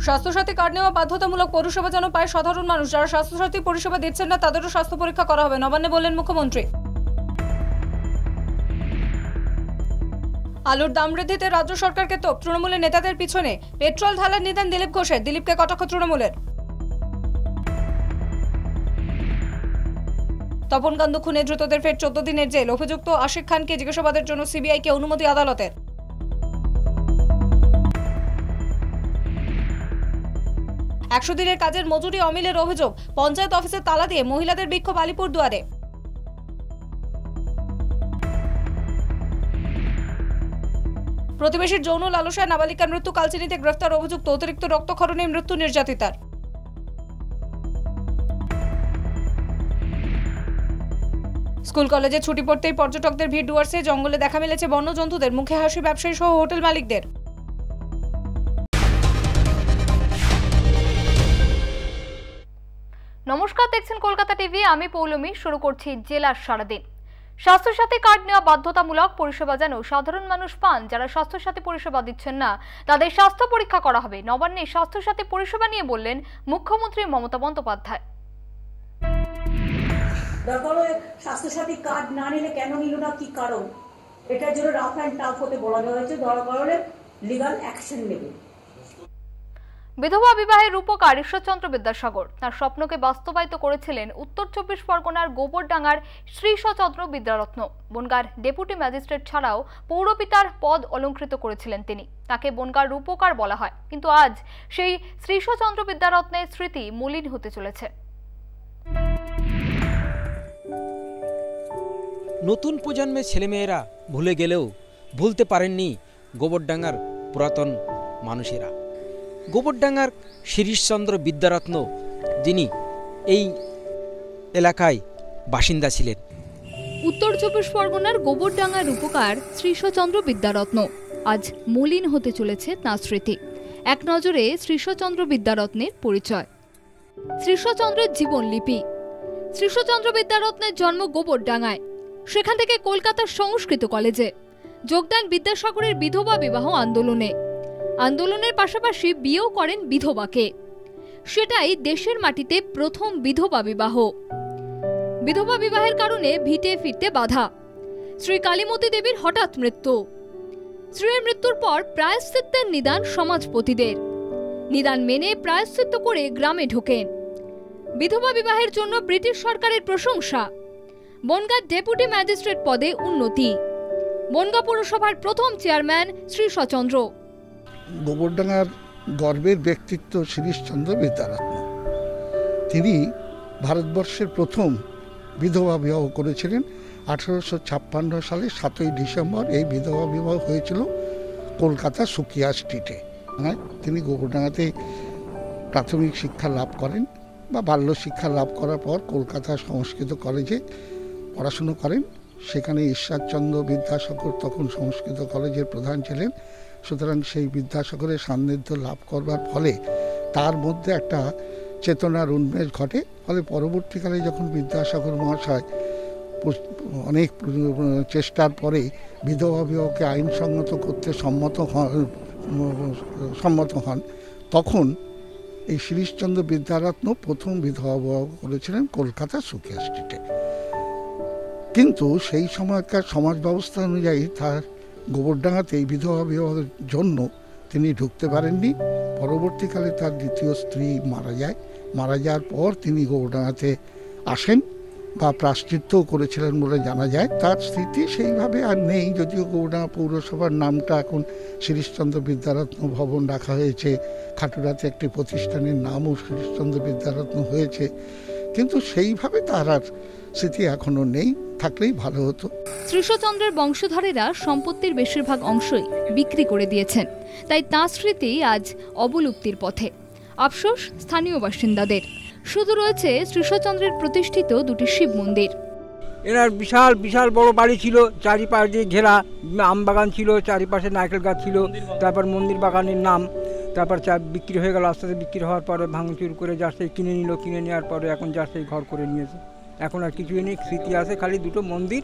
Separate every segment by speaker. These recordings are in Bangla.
Speaker 1: স্বাস্থ্যসাথী কার্ড নেওয়া বাধ্যতামূলক, পৌরসভা যেন পায় সাধারণ মানুষ। যারা স্বাস্থ্যসাথী পরিষেবা দিচ্ছেন না তাদেরও স্বাস্থ্য পরীক্ষা করা হবে, নবান্নে বললেন মুখ্যমন্ত্রী। আলুর দাম বৃদ্ধিতে রাজ্য সরকারকে তোপ, তৃণমূলের নেতাদের পিছনে পেট্রোল ঢালার নিদান দিলীপ ঘোষের, দিলীপকে কটাক্ষ তৃণমূলের। তপন কান্দু খুনে ধৃতদের ফের 14 দিনের জেল, অভিযুক্ত আশিক খানকে জিজ্ঞাসাবাদের জন্য সিবিআইকে অনুমতি আদালতের। 100 দিনের কাজের মজুরি অমিলের অভিযোগ, পঞ্চায়েত অফিসে তালা দিয়ে মহিলাদের বিক্ষোভ আলিপুর দুয়ারে। প্রতিবেশীর যৌন লালসায় নাবালিকার মৃত্যু, কালচিনিতে গ্রেফতার অভিযুক্ত, অতিরিক্ত রক্তক্ষরণে মৃত্যু নির্যাতিতার। স্কুল কলেজে ছুটি পড়তেই পর্যটকদের ভিড় ডুয়ার্সে, জঙ্গলে দেখা মিলেছে বন্যজন্তুদের, মুখে হাসি ব্যবসায়ী সহ হোটেল মালিকদের।
Speaker 2: নমস্কার, দেখছেন কলকাতা টিভি, আমি পৌলমী। শুরু করছি জেলার সারাদিন। স্বাস্থ্যসাথী কার্ড নেওয়া বাধ্যতামূলক, পরিষেবা যেন সাধারণ মানুষ পান। যারা স্বাস্থ্যসাথী পরিষেবা দিচ্ছেন না তাদের স্বাস্থ্য পরীক্ষা করা হবে। নবান্নে স্বাস্থ্যসাথী পরিষেবা নিয়ে বললেন মুখ্যমন্ত্রী মমতা বন্দ্যোপাধ্যায়।
Speaker 3: স্বাস্থ্যসাথী কার্ড না নিলে কেন নিল না, কি কারণ, এটার জন্য রাফ অ্যান্ড টাফ হতে বলা হয়েছে, ধরা পড়লে লিগ্যাল অ্যাকশন নেবে।
Speaker 2: বিধবা বিবাহের রূপকার ঈশ্বরচন্দ্র বিদ্যাসাগর তার স্বপ্নকে বাস্তবায়িত করেছিলেন উত্তর 24 পরগনার গোবরডাঙ্গার শ্রীশচন্দ্র বিদ্যারত্ন। বনগাঁর ডেপুটি ম্যাজিস্ট্রেট ছাড়াও পৌরপিতার পদ অলঙ্কৃত করেছিলেন তিনি। তাকে বনগাঁর রূপকার বলা হয়, কিন্তু আজ সেই শ্রীশচন্দ্র বিদ্যারত্নের স্মৃতি মলিন হতে চলেছে।
Speaker 4: নতুন প্রজন্মের ছেলেমেয়েরা ভুলে গেলেও ভুলতে পারেননি গোবরডাঙ্গার পুরাতন মানুষেরা। গোবরডাঙ্গার শিরিশচন্দ্র বিদ্যারত্ন, যিনি এই এলাকায় বাসিন্দা ছিলেন।
Speaker 2: উত্তর 24 পরগনার গোবরডাঙ্গার রূপকার শ্রীশচন্দ্র বিদ্যারত্ন আজ মলিন হতে চলেছে তাঁর স্মৃতি। এক নজরে শ্রীশচন্দ্র বিদ্যারত্নের পরিচয়। শ্রীশচন্দ্রের জীবনলিপি। শ্রীশচন্দ্র বিদ্যারত্নের জন্ম গোবরডাঙ্গায়, সেখান থেকে কলকাতার সংস্কৃত কলেজে যোগদান বিদ্যাসাগরের বিধবা বিবাহ আন্দোলনে। আন্দোলনের পাশাপাশি বিয়েও করেন বিধবাকে, সেটাই দেশের মাটিতে প্রথম বিধবা বিবাহ। বিধবা বিবাহের কারণে ভিটে ফিরতে বাধা। শ্রী কালীমতী দেবীর হঠাৎ মৃত্যু। স্ত্রীর মৃত্যুর পর প্রায়শ্চিত্তের নিদান সমাজপতিদের। নিদান মেনে প্রায়শ্চিত্ত করে গ্রামে ঢোকেন। বিধবা বিবাহের জন্য ব্রিটিশ সরকারের প্রশংসা। বনগাঁ ডেপুটি ম্যাজিস্ট্রেট পদে উন্নতি। বনগাঁ পৌরসভার প্রথম চেয়ারম্যান শ্রীশচন্দ্র।
Speaker 5: গোবরডাঙ্গার গর্বের ব্যক্তিত্ব শিরিশচন্দ্র বিদ্যারত্ন। তিনি ভারতবর্ষের প্রথম বিধবা বিবাহ করেছিলেন। 1856 সালে 7ই ডিসেম্বর এই বিধবা বিবাহ হয়েছিল কলকাতা সুকিয়া স্ট্রিটে। তিনি গোবরডাঙ্গাতে প্রাথমিক শিক্ষা লাভ করেন বা বাল্য শিক্ষা লাভ করার পর কলকাতা সংস্কৃত কলেজে পড়াশুনো করেন। সেখানে ঈশ্বরচন্দ্র বিদ্যাসাগর তখন সংস্কৃত কলেজের প্রধান ছিলেন। সুতরাং সেই বিদ্যাসাগরের সান্নিধ্য লাভ করবার ফলে তার মধ্যে একটা চেতনার উন্মেষ ঘটে। ফলে পরবর্তীকালে যখন বিদ্যাসাগর মহাশয় অনেক চেষ্টার পরে বিধবা বিবাহকে আইনসঙ্গত করতে সম্মত হন, তখন এই শিরিশচন্দ্র বিদ্যারত্ন প্রথম বিধবা বিবাহ করেছিলেন কলকাতা সুকিয়া স্ট্রিটে। কিন্তু সেই সময়কার সমাজ ব্যবস্থা অনুযায়ী তার গোবরডাঙ্গাতে এই বিধবা বিবাহের জন্য তিনি ঢুকতে পারেননি। পরবর্তীকালে তার দ্বিতীয় স্ত্রী মারা যায়। মারা যাওয়ার পর তিনি গোবরডাঙ্গাতে আসেন বা প্রায়শ্চিত্তও করেছিলেন বলে জানা যায়। তার স্মৃতি সেইভাবে আর নেই, যদিও গোবরডাঙ্গা পৌরসভার নামটা এখন শিরিশচন্দ্র বিদ্যারত্ন ভবন রাখা হয়েছে। খাটুরাতে একটি প্রতিষ্ঠানের নামও শিরিশচন্দ্র বিদ্যারত্ন হয়েছে, কিন্তু সেইভাবে তার আর স্মৃতি এখনো নেই। থাকলেই ভালো হতো।
Speaker 2: শ্রীশচন্দ্রের বংশধরেরা সম্পত্তির বেশিরভাগ অংশই বিক্রি করে দিয়েছেন, তাই তাঁর স্মৃতি আজ অবলুপ্তির পথে। আফসোস স্থানীয় বাসিন্দাদের। শুধু রয়েছে শ্রীশচন্দ্রের প্রতিষ্ঠিত দুটি শিব মন্দির।
Speaker 6: এনার বিশাল বিশাল বড় বাড়ি ছিল, চারিপাশ দিয়ে ঘেরা আম বাগান ছিল, চারিপাশে নারকেল গাছ ছিল। তারপর মন্দির বাগানের নাম, তারপর বিক্রি হয়ে গেল। আস্তে আস্তে বিক্রি হওয়ার পরে ভাঙচুর করে যার সেই কিনে নিল, কিনে নেওয়ার পরে এখন যার সেই ঘর করে নিয়েছে। এখন আর কিছুই নেই, স্মৃতি আছে খালি দুটো মন্দির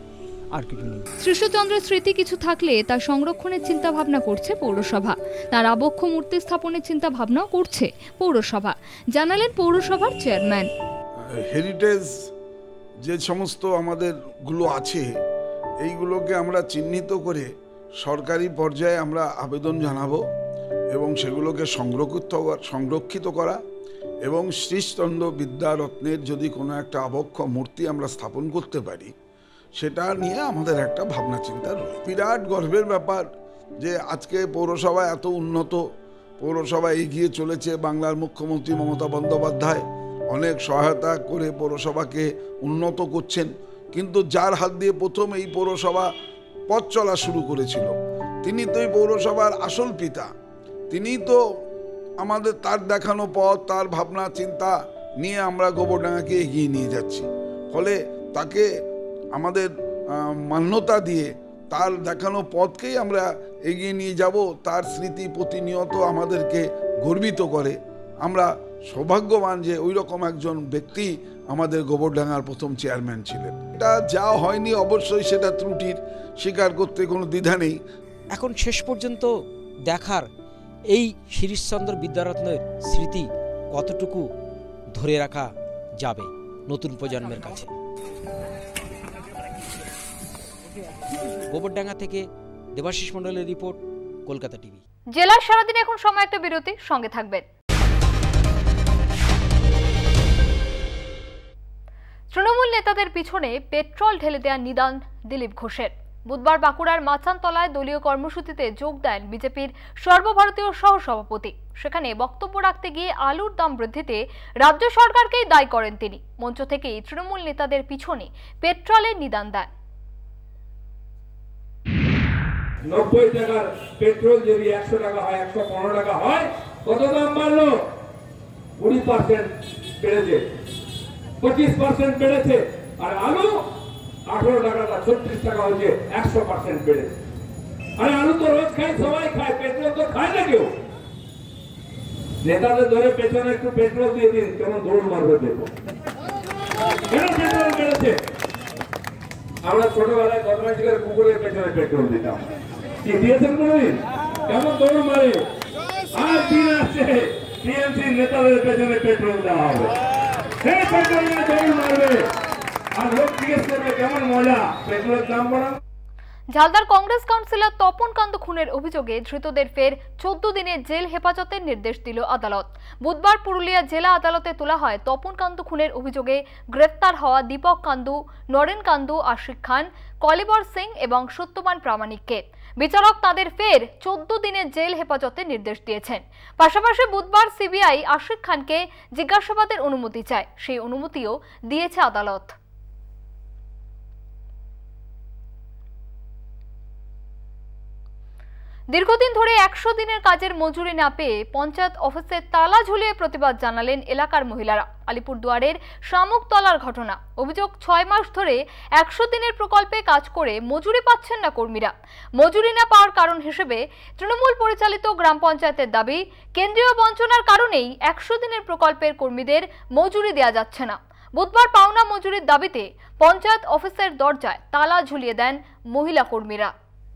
Speaker 6: আর কিছু নেই।
Speaker 2: শ্রীশচন্দ্রের স্মৃতি কিছু থাকলে তা সংরক্ষণের চিন্তা ভাবনা করছে পৌরসভা। তার আবক্ষ মূর্তি স্থাপনের চিন্তা ভাবনাও করছে পৌরসভা, জানালেন পৌরসভার চেয়ারম্যান।
Speaker 7: হেরিটেজ যে সমস্ত আমাদের গুলো আছে এইগুলোকে আমরা চিহ্নিত করে সরকারি পর্যায়ে আমরা আবেদন জানাবো এবং সেগুলোকে সংরক্ষিত করা এবং শ্রীশচন্দ্র বিদ্যারত্নের যদি কোনো একটা আবক্ষ মূর্তি আমরা স্থাপন করতে পারি সেটা নিয়ে আমাদের একটা ভাবনা চিন্তা রয়েছে। বিরাট গর্বের ব্যাপার যে আজকে পৌরসভা এত উন্নত, পৌরসভা এগিয়ে চলেছে। বাংলার মুখ্যমন্ত্রী মমতা বন্দ্যোপাধ্যায় অনেক সহায়তা করে পৌরসভাকে উন্নত করছেন, কিন্তু যার হাত দিয়ে প্রথম এই পৌরসভা পথ চলা শুরু করেছিল তিনি তো এই পৌরসভার আসল পিতা। তিনি তো আমাদের তার দেখানো পথ, তার ভাবনা চিন্তা নিয়ে আমরা গোবরডাঙ্গাকে এগিয়ে নিয়ে যাচ্ছি। ফলে তাকে আমাদের মান্যতা দিয়ে তার দেখানো পথকেই আমরা এগিয়ে নিয়ে যাব। তার স্মৃতি প্রতিনিয়ত আমাদেরকে গর্বিত করে। আমরা সৌভাগ্যবান যে ওই রকম একজন ব্যক্তি আমাদের গোবরডাঙ্গার প্রথম চেয়ারম্যান ছিলেন। এটা যা হয়নি অবশ্যই সেটা ত্রুটির, স্বীকার করতে কোনো দ্বিধা নেই।
Speaker 4: এখন শেষ পর্যন্ত দেখার এই শিরিষচন্দ্র বিদ্যারত্নের স্মৃতি কতটুকু ধরে রাখা যাবে নতুন প্রজন্মের কাছে। গোবরডাঙ্গা থেকে দেবাশিস মণ্ডলের রিপোর্ট, কলকাতা টিভি।
Speaker 2: জেলার সারাদিন এখন সময় একটা বিরতি, সঙ্গে থাকবেন। তৃণমূল নেতাদের পিছনে পেট্রোল ঢেলে দেওয়ার নিদান দিলীপ ঘোষের। বুধবার বাঁকুড়ার মাচানতলায় দলীয় কর্মসূচিতে যোগ দেন বিজেপির সর্বভারতীয় সহসভাপতি। সেখানে বক্তব্য রাখতে গিয়ে আলুর দাম বৃদ্ধিতে রাজ্য সরকারকেই দায়ী করেন তিনি। মঞ্চ থেকেই তৃণমূল নেতাদের পিছনে পেট্রোলের নিদান দেন।
Speaker 8: 90 টাকার পেট্রোল যদি 100 টাকা হয়, 115 টাকা হয়, কত দাম বাড়লো? 20% বেড়েছে, 25% বেড়েছে। আর আলু 18 টাকাটা 36 টাকা হচ্ছে, 100% বেড়েছে। আরে আলু তো রোজ খাই, সবাই খায়, পেট্রোল তো খায় না কেউ। নেতাদের ধরে পেছনে একটু পেট্রোল দিয়ে দিন, কেমন দৌড় মারবে দেখো। কেন পেট্রোল বেড়েছে? আমরা ছোটবেলায় বদমাইশের কুকুরের পেছনে পেট্রোল দিতাম, কি দিয়েছেন কোনদিন? কেমন দৌড় মারে। আর দিন আসছে টিএমসি নেতাদের পেছনে পেট্রোল দেওয়া হবে, সেই পেট্রোল নিয়ে দৌড় মারবে আর লোক জিজ্ঞেস করবে কেমন মজা, পেট্রোলের দাম বাড়ানো।
Speaker 2: ঝালদার কংগ্রেস কাউন্সিলর তপন কান্ত খুনের অভিযোগে ধৃতদের ফের 14 দিনের জেল হেফাজতের নির্দেশ দিল আদালত। বুধবার পুরুলিয়া জেলা আদালতে তোলা হয় তপন কান্ত খুনের অভিযোগে গ্রেফতার হওয়া দীপক কান্দু, নরেন কান্দু, আশিক খান, কলিবর সিং এবং সত্যবান প্রামাণিককে। বিচারক তাদের ফের 14 দিনের জেল হেফাজতের নির্দেশ দিয়েছেন। পাশাপাশি বুধবার সিবিআই আশিক খানকে জিজ্ঞাসাবাদের অনুমতি চায়, সেই অনুমতিও দিয়েছে আদালত। দীর্ঘদিন ধরে 100 দিনের কাজের মজুরি না পেয়ে পঞ্চায়েত অফিসে তালা ঝুলিয়ে প্রতিবাদ জানালেন এলাকার মহিলারা। আলিপুরদুয়ারের শামুকতলার ঘটনা। অভিযোগ, 6 মাস ধরে 100 দিনের প্রকল্পে কাজ করে মজুরি পাচ্ছেন না কর্মীরা। মজুরি না পাওয়ার কারণ হিসেবে তৃণমূল পরিচালিত গ্রাম পঞ্চায়েতের দাবি, কেন্দ্রীয় বঞ্চনার কারণেই 100 দিনের প্রকল্পের কর্মীদের মজুরি দেওয়া যাচ্ছে না। বুধবার পাওনা মজুরির দাবিতে পঞ্চায়েত অফিসের দরজায় তালা ঝুলিয়ে দেন মহিলা কর্মীরা।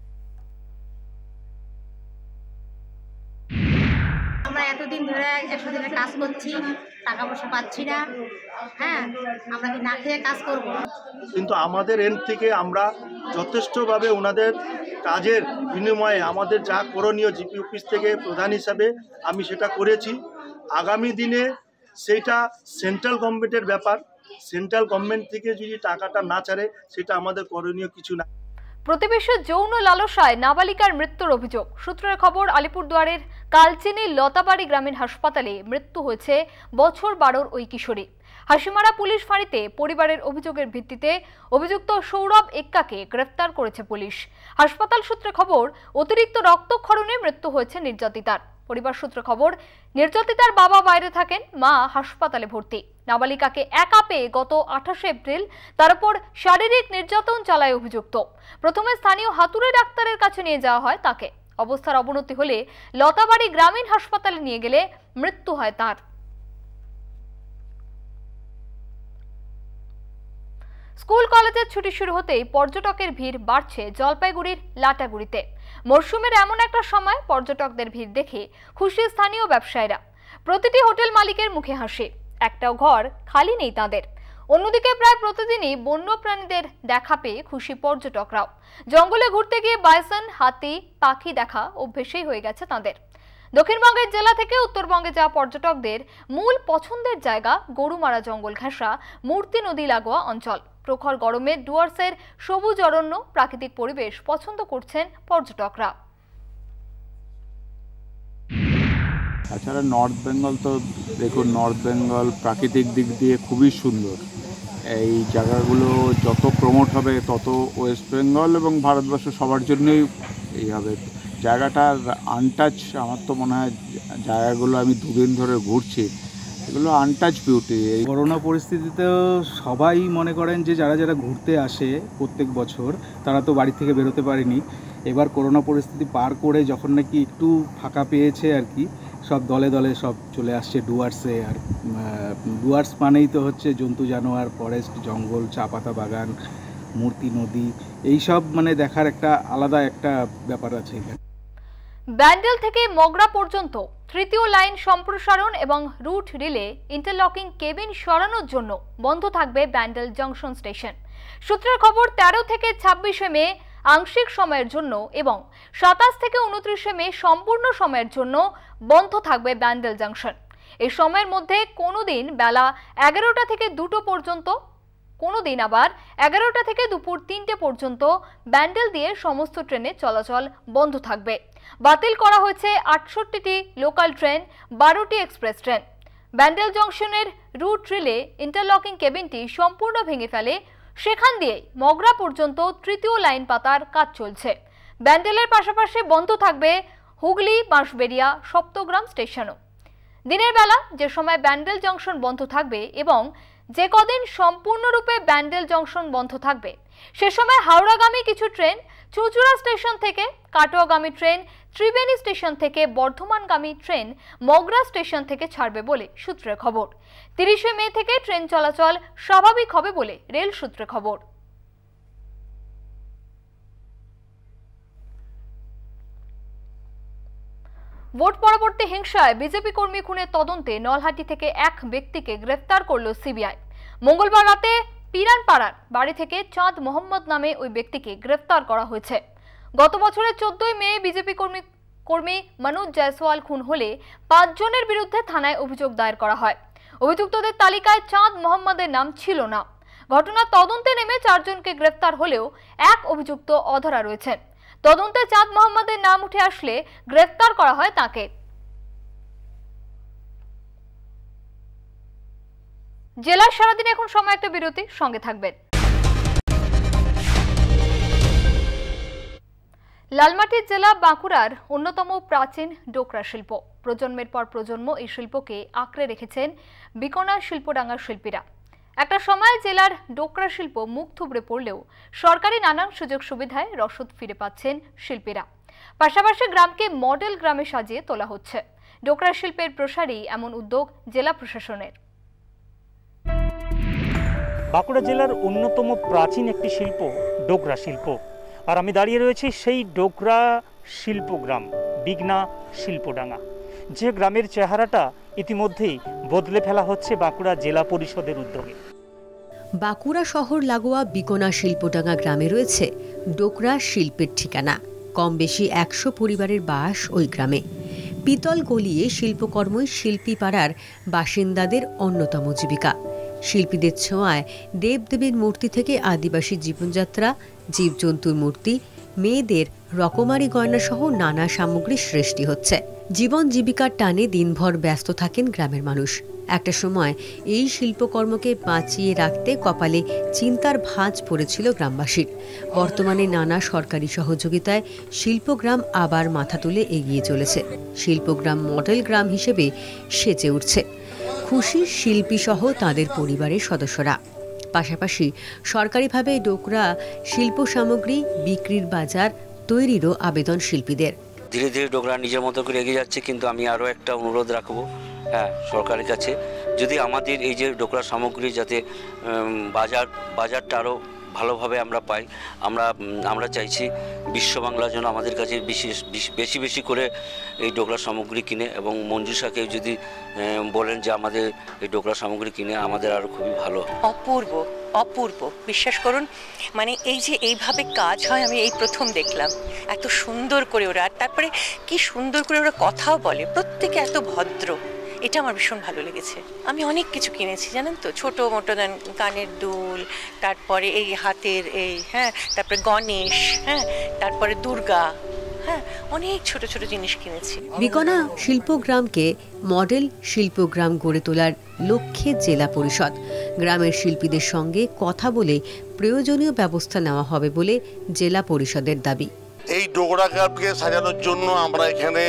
Speaker 9: আমরা এতদিন ধরে 100 দিনের কাজ করছি, টাকা পয়সা পাচ্ছি না। হ্যাঁ, আমরা কি না খেয়ে কাজ করব?
Speaker 10: কিন্তু আমাদের এন্ড থেকে আমরা যথেষ্টভাবে ওনাদের কাজের বিনিময়ে আমাদের যা করণীয় জিপি অফিস থেকে প্রধান হিসাবে আমি সেটা করেছি। আগামী দিনে সেইটা সেন্ট্রাল গভর্নমেন্টের ব্যাপার। সেন্ট্রাল গভর্নমেন্ট থেকে যদি টাকাটা না ছাড়ে সেটা আমাদের করণীয় কিছু না।
Speaker 2: প্রতিবেশী যৌন লালসায় নাবালিকার মৃত্যুর অভিযোগ। সূত্রের খবর, আলিপুরদুয়ারের কালচিনি লতাবাড়ি গ্রামীণ হাসপাতালে মৃত্যু হয়েছে বছর 12 ওই কিশোরী। হাসিমারা পুলিশ ফাঁড়িতে পরিবারের অভিযোগের ভিত্তিতে অভিযুক্ত সৌরভ এক্কাকে গ্রেফতার করেছে পুলিশ। হাসপাতাল সূত্রে খবর, অতিরিক্ত রক্তক্ষরণে মৃত্যু হয়েছে নির্যাতিতার। পরিবার সূত্রে খবর, নির্যাতিতার বাবা বাইরে থাকেন, মা হাসপাতালে ভর্তি। নাবালিকাকে একা পেয়ে গত 28 এপ্রিল তার উপর শারীরিক নির্যাতন চালায় অভিযুক্ত। প্রথমে স্থানীয় হাতুড়ে ডাক্তারের কাছে নিয়ে যাওয়া হয় তাকে। অবস্থার অবনতি হলে লতাবাড়ি গ্রামীণ হাসপাতালে নিয়ে গেলে মৃত্যু হয় তার। স্কুল কলেজের ছুটি শুরু হতেই পর্যটকের ভিড় বাড়ছে জলপাইগুড়ির লাটাগুড়িতে। মরশুমের এমন একটা সময় পর্যটকদের ভিড় দেখে খুশি স্থানীয় ব্যবসায়ীরা। প্রতিটি হোটেল মালিকের মুখে হাসি, একটাও ঘর খালি নেই তাদের। অন্যদিকে প্রায় প্রতিদিনই বন্য প্রাণীদের দেখা পেয়ে খুশি পর্যটকরাও। জঙ্গলে ঘুরতে গিয়ে বাইসন, হাতি, পাখি দেখা অভ্যেসই হয়ে গেছে তাদের। দক্ষিণবঙ্গের জেলা থেকে উত্তরবঙ্গে যাওয়া পর্যটকদের মূল পছন্দের জায়গা গরুমারা জঙ্গল ঘেঁষা মূর্তি নদী লাগোয়া অঞ্চল। প্রখর গরমে ডুয়ার্সের সবুজ অরণ্য, প্রাকৃতিক পরিবেশ পছন্দ করছেন পর্যটকরা।
Speaker 11: তাছাড়া নর্থ বেঙ্গল তো দেখুন, নর্থ বেঙ্গল প্রাকৃতিক দিক দিয়ে খুবই সুন্দর। এই জায়গাগুলো যত প্রমোট হবে তত ওয়েস্ট বেঙ্গল এবং ভারতবর্ষ সবার জন্যই এই হবে। জায়গাটার আনটাচ, আমার তো মনে হয় জায়গাগুলো আমি দুদিন ধরে ঘুরছি, এগুলো আনটাচ বিউটি।
Speaker 12: এই করোনা পরিস্থিতিতেও সবাই মনে করেন যে যারা যারা ঘুরতে আসে প্রত্যেক বছর তারা তো বাড়ি থেকে বেরোতে পারেনি। এবার করোনা পরিস্থিতি পার করে যখন নাকি একটু ফাঁকা পেয়েছে আর কি, সব দলে দলে সব চলে আসছে ডুয়ার্সে। আর ডুয়ার্স মানেই তো হচ্ছে জন্তু জানোয়ার, ফরেস্ট, জঙ্গল, চা পাতা বাগান, মূর্তি নদী, এইসব মানে দেখার একটা আলাদা একটা ব্যাপার আছে এখানে।
Speaker 2: ব্যান্ডেল থেকে মগরা পর্যন্ত তৃতীয় লাইন সম্প্রসারণ এবং রুট রিলে ইন্টারলকিং কেবিন সরানোর জন্য বন্ধ থাকবে ব্যান্ডেল জংশন স্টেশন। সূত্রের খবর 13 থেকে 26 মে আংশিক সময়ের জন্য এবং 27 থেকে 29 মে সম্পূর্ণ সময়ের জন্য বন্ধ থাকবে ব্যান্ডেল জংশন। এই সময়ের মধ্যে কোনো দিন বেলা 11টা থেকে 2টো পর্যন্ত, কোনো দিন আবার 11টা থেকে দুপুর 3টে পর্যন্ত ব্যান্ডেল দিয়ে সমস্ত ট্রেনে চলাচল বন্ধ থাকবে। বাতিল করা হয়েছে 68টি লোকাল ট্রেন, 12টি এক্সপ্রেস ট্রেন। ব্যান্ডেল জংশনের রুট রিলে ইন্টারলকিং কেবিনটি সম্পূর্ণ ভেঙে ফেলে সেখান দিয়ে মগরা পর্যন্ত তৃতীয় লাইন পাতার কাজ চলছে। ব্যান্ডেলের পাশাপাশি বন্ধ থাকবে হুগলি, বাঁশবেড়িয়া, সপ্তগ্রাম স্টেশনও। দিনের বেলা যে সময় ব্যান্ডেল জংশন বন্ধ থাকবে এবং যে কদিন সম্পূর্ণরূপে ব্যান্ডেল জংশন বন্ধ থাকবে সে সময় হাওড়াগামী কিছু ট্রেন চুঁচুড়া স্টেশন থেকে, কাটোয়াগামী ট্রেন ত্রিবেণী স্টেশন থেকে, বর্ধমানগামী ট্রেন মগরা স্টেশন থেকে ছাড়বে বলে সূত্রের খবর। 30 মে থেকে ট্রেন চলাচল স্বাভাবিক হবে বলে রেল সূত্রে খবর। ভোট পরবর্তী হিংসায় বিজেপি কর্মী খুনের তদন্তে নলহাটি থেকে এক ব্যক্তিকে গ্রেফতার করল সিবিআই। মঙ্গলবার রাতে পিরানপাড়ার বাড়ি থেকে চাঁদ মোহাম্মদ নামে ওই ব্যক্তিকে গ্রেফতার করা হয়েছে। গত বছরের 14 মে বিজেপি কর্মী মনোজ জয়সওয়াল খুন হলে 5 জনের বিরুদ্ধে থানায় অভিযোগ দায়ের করা হয়। অভিযুক্তদের তালিকায় চাঁদ মোহাম্মদের নাম ছিল না। ঘটনার তদন্তে নেমে 4 জনকে গ্রেফতার হলেও এক অভিযুক্ত অধরা রয়েছেন। তদন্তে চাঁদ মোহাম্মদের নাম উঠে আসলে গ্রেফতার করা হয় তাকে। জেলার সারাদিন এখন সময় একটা বিরতি, সঙ্গে থাকবেন। লালমাটির জেলা বাঁকুড়ার অন্যতম প্রাচীন ডোকরা শিল্প। প্রজন্মের পর প্রজন্ম এই শিল্পকে আঁকড়ে রেখেছেন বিকনা শিল্পডাঙ্গার শিল্পীরা। একটা সময় জেলার ডোকরা শিল্প মুখ থুবড়ে পড়লেও সরকারি নানান সুযোগ সুবিধায় রসদ ফিরে পাচ্ছেন শিল্পীরা। পাশাপাশি গ্রামকে মডেল গ্রামে সাজিয়ে তোলা হচ্ছে। ডোকরা শিল্পের প্রসারই এমন উদ্যোগ জেলা প্রশাসনের।
Speaker 13: বাঁকুড়া জেলার অন্যতম প্রাচীন একটি শিল্প ডোকরা শিল্প, আর আমি দাঁড়িয়ে রয়েছি সেই ডোকরা শিল্পগ্রাম বিঘ্না শিল্পডাঙ্গা, যে গ্রামের চেহারাটা ইতিমধ্যেই বদলে ফেলা হচ্ছে বাঁকুড়া জেলা পরিষদের উদ্যোগে।
Speaker 14: বাঁকুড়া শহর লাগোয়া বিকনা শিল্পডাঙ্গা গ্রামে রয়েছে ডোকরা শিল্পের ঠিকানা। কম বেশি 100 পরিবারের বাস ওই গ্রামে। পিতল গলিয়ে শিল্পকর্মই শিল্পী পাড়ার বাসিন্দাদের অন্যতম জীবিকা। শিল্পীদের ছোঁয়ায় দেবদেবীর মূর্তি থেকে আদিবাসী জীবনযাত্রা, জীবজন্তুর মূর্তি, মেয়েদের রকমারি গয়না সহ নানা সামগ্রী সৃষ্টি হচ্ছে। জীবন জীবিকার টানে দিনভর ব্যস্ত থাকেন গ্রামের মানুষ। একটা সময় এই শিল্পকর্মকে বাঁচিয়ে রাখতে কপালে চিন্তার ভাঁজ পড়েছিল গ্রামবাসীর। বর্তমানে নানা সরকারি সহযোগিতায় শিল্পগ্রাম আবার মাথা তুলে এগিয়ে চলেছে। শিল্পগ্রাম মডেল গ্রাম হিসেবে সেজে উঠছে। খুশি শিল্পী সহ তাদের পরিবারের সদস্যরা। পাশাপাশি সরকারিভাবে ডোকরা শিল্প সামগ্রী বিক্রির বাজার তৈরিরও আবেদন শিল্পীদের।
Speaker 15: ধীরে ধীরে ডোকরা নিজের মতো করে এগিয়ে যাচ্ছে, কিন্তু আমি আরও একটা অনুরোধ রাখবো সরকারের কাছে, যদি আমাদের এই যে ডোকরা সামগ্রী যাতে বাজারটা আরও ভালোভাবে আমরা পাই, আমরা চাইছি বিশ্ব বাংলা যেন আমাদের কাছে বেশি বেশি করে এই ডোকরা সামগ্রী কিনে, এবং মঞ্জুষাকে যদি বলেন যে আমাদের এই ডোকরা সামগ্রী কিনে আমাদের আরও খুবই ভালো।
Speaker 16: অপূর্ব অপূর্ব, বিশ্বাস করুন, মানে এই যে এইভাবে কাজ হয় আমি এই প্রথম দেখলাম। এত সুন্দর করে ওরা, আর তারপরে কি সুন্দর করে ওরা কথাও বলে, প্রত্যেকে এত ভদ্র, এটা আমার ভীষণ ভালো লেগেছে। আমি অনেক কিছু কিনেছি জানেন তো, ছোটো মোটো কানের দুল, তারপরে এই হাতের এই, হ্যাঁ, তারপরে গণেশ, হ্যাঁ, তারপরে দুর্গা, হ্যাঁ, অনেক ছোট ছোট জিনিস কিনেছি।
Speaker 14: বিকনা শিল্পগ্রামকে মডেল শিল্পগ্রাম গড়ে তোলার লক্ষ্যে জেলা পরিষদ গ্রামের শিল্পীদের সঙ্গে কথা বলে প্রয়োজনীয় ব্যবস্থা নেওয়া হবে বলে জেলা পরিষদের দাবি।
Speaker 17: এই ডোকরা গ্রামকে সাজানোর জন্য আমরা এখানে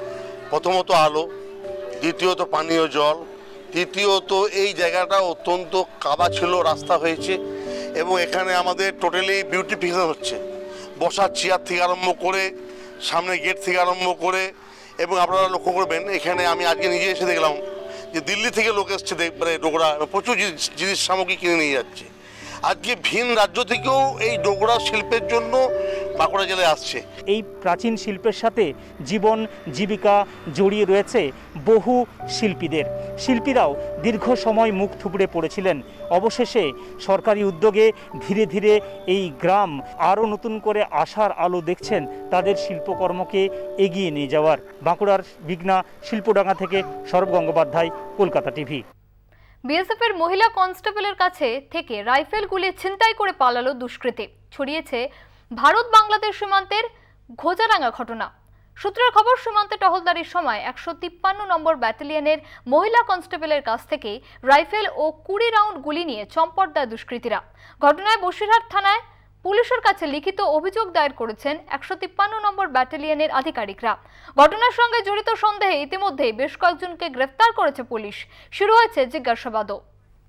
Speaker 17: প্রথমত আলো, দ্বিতীয়ত পানীয় জল, তৃতীয়ত এই জায়গাটা অত্যন্ত কাদা ছিল, রাস্তা হয়েছে, এবং এখানে আমাদের টোটালি বিউটিফিকেশন হচ্ছে, বসার চেয়ার থেকে আরম্ভ করে সামনে গেট থেকে আরম্ভ করে। এবং আপনারা লক্ষ্য করবেন এখানে আমি আজকে নিজে এসে দেখলাম যে দিল্লি থেকে লোক এসছে দেখবে ডোকরা, প্রচুর জিনিস সামগ্রী কিনে নিয়ে যাচ্ছে। আজকে ভিন রাজ্য থেকেও এই ডোকরা শিল্পের জন্য বাঁকুড়া জেলায় আসছে।
Speaker 13: এই প্রাচীন শিল্পের সাথে জীবন জীবিকা জড়িয়ে রয়েছে বহু শিল্পীদের। শিল্পীরাও দীর্ঘ সময় মুখ থুবড়ে পড়েছিলেন। অবশেষে সরকারি উদ্যোগে ধীরে ধীরে এই গ্রাম আরও নতুন করে আশার আলো দেখছেন তাদের শিল্পকর্মকে এগিয়ে নিয়ে যাওয়ার। বাঁকুড়ার বিঘ্না শিল্পডাঙ্গা থেকে সৌরভ গঙ্গোপাধ্যায়, কলকাতা টিভি।
Speaker 2: বিএসএফের মহিলা কনস্টেবলের কাছে থেকে রাইফেল গুলি ছিনতাই করে পালালো দুষ্কৃতী। ছড়িয়েছে ভারত বাংলাদেশ সীমান্তের ঘোজারাঙ্গা ঘটনা। সূত্রের খবর, সীমান্তে টহলদারির সময় 153 নম্বর ব্যাটালিয়নের মহিলা কনস্টেবলের কাছ থেকে রাইফেল ও 20 রাউন্ড গুলি নিয়ে চম্পট দেয় দুষ্কৃতীরা। ঘটনায় বসিরহাট থানায় পুলিশের কাছে লিখিত অভিযোগ দায়ের করেছেন 153 নম্বর ব্যাটালিয়নের আধিকারিকরা। ঘটনার সঙ্গে জড়িত সন্দেহে ইতিমধ্যেই বেশ কয়েকজনকে গ্রেফতার করেছে পুলিশ। শুরু হয়েছে জিজ্ঞাসাবাদও।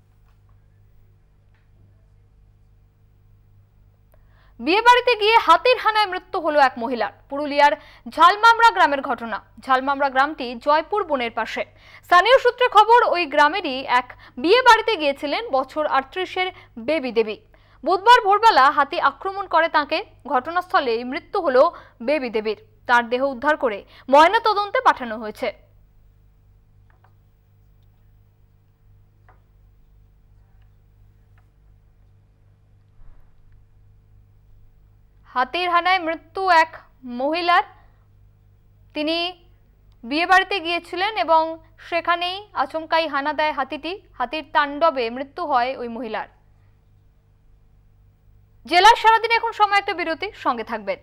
Speaker 2: বিয়ে বাড়িতে গিয়ে হাতির হানায় মৃত্যু হলো এক মহিলার। পুরুলিয়ার ঝালমামরা গ্রামের ঘটনা। ঝালমামরা গ্রামটি জয়পুর বনের পাশে। স্থানীয় সূত্রে খবর, ওই গ্রামেরই এক বিয়ে বাড়িতে গিয়েছিলেন বছর 38-এর বেবি দেবী। বুধবার ভোরবেলা হাতি আক্রমণ করে তাকে। ঘটনাস্থলে মৃত্যু হলো বেবি দেবীর। তার দেহ উদ্ধার করে ময়না তদন্তে পাঠানো হয়েছে। হাতির হানায় মৃত্যু এক মহিলার। তিনি বিয়ে বাড়িতে গিয়েছিলেন এবং সেখানেই আচমকাই হানা দেয় হাতিটি। হাতির তাণ্ডবে মৃত্যু হয় ওই মহিলার। জেলার সারাদিন এখন সময় একটা বিরতি, সঙ্গে থাকবেন।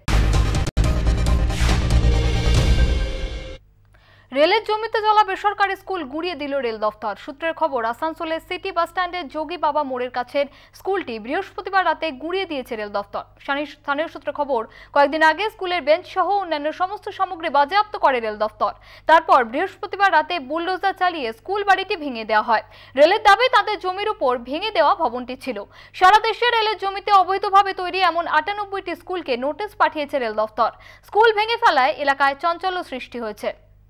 Speaker 2: রেলের জমিতে চলা বেসরকারি স্কুল গুঁড়িয়ে দিল রেল দফতর। সূত্রের খবর, আসানসোলের সিটি বাস স্ট্যান্ডের যোগী বাবা মোড়ের কাছের স্কুলটি বৃহস্পতিবার রাতে গুঁড়িয়ে দিয়েছে রেল দফতর। স্থানীয় সূত্রে খবর, কয়েকদিন আগে স্কুলের বেঞ্চ সহ অন্যান্য সমস্ত সামগ্রী বাজেয়াপ্ত করে রেল দফতর। তারপর বৃহস্পতিবার রাতে বুলডোজার চালিয়ে স্কুল বাড়িটি ভেঙে দেওয়া হয়। রেলের দাবি, তাদের জমির উপর ভেঙে দেওয়া ভবনটি ছিল। সারা দেশে রেলের জমিতে অবৈধভাবে তৈরি এমন 98টি স্কুলকে নোটিশ পাঠিয়েছে রেল দফতর। স্কুল ভেঙে ফেলায় এলাকায় চাঞ্চল্য সৃষ্টি হয়েছে।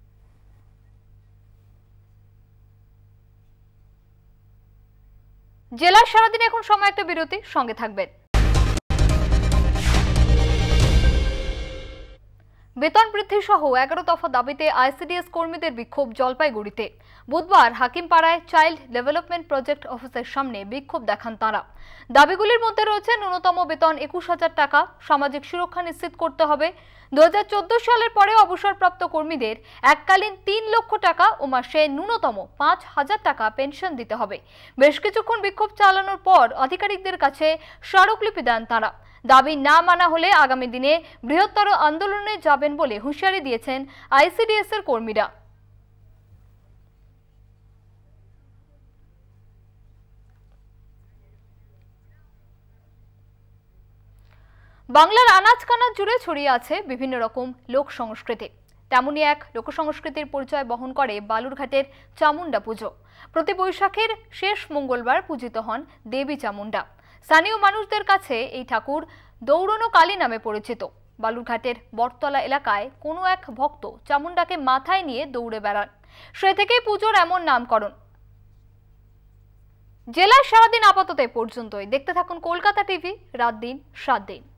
Speaker 2: জেলার সারাদিন এখন সময় একটা বিরতি, সঙ্গে থাকবেন। বেতন বৃদ্ধি সহ 11 দফা দাবিতে আইসিডিএস কর্মীদের বিক্ষোভ জলপাইগুড়িতে। বুধবার হাকিমপাড়ায় চাইল্ড ডেভেলপমেন্ট প্রজেক্ট অফিসের সামনে বিক্ষোভ দেখান তারা। দাবিগুলির মধ্যে রয়েছে ন্যূনতম বেতন 21,000 টাকা, সামাজিক সুরক্ষা নিশ্চিত করতে হবে, 2014 সালের পরে অবসরপ্রাপ্ত কর্মীদের এককালীন 3 লক্ষ টাকা ও মাসে ন্যূনতম 5,000 টাকা পেনশন দিতে হবে। বেশ কিছুক্ষণ বিক্ষোভ চালানোর পর আধিকারিকদের কাছে স্মারকলিপি দেন তারা। দাবি না মানা হলে আগামী দিনে বৃহত্তর আন্দোলনে যাবেন বলে হুঁশিয়ারি দিয়েছেন আইসিডিএস এর কর্মীরা। বাংলার আনাচ কানাচ জুড়ে ছড়িয়ে আছে বিভিন্ন রকম লোক সংস্কৃতি। তেমনি এক লোক সংস্কৃতির পরিচয় বহন করে বালুরঘাটের চামুন্ডা পুজো। প্রতি বৈশাখের শেষ মঙ্গলবার পূজিত হন দেবী চামুন্ডা। স্থানীয় মানুষদের কাছে এই ঠাকুর দৌড়নো কালী নামে পরিচিত। বালুরঘাটের বটতলা এলাকায় কোনো এক ভক্ত চামুন্ডাকে মাথায় নিয়ে দৌড়ে বেড়ান। সে থেকেই পুজোর এমন নামকরণ। জেলায় সারাদিন আপাতত এ পর্যন্তই। দেখতে থাকুন কলকাতা টিভি, রাত দিন 7 দিন।